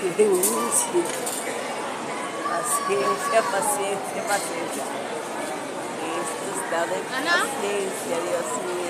Silencio. Paciencia, paciencia, paciencia. Esto está de paciencia, Dios mío.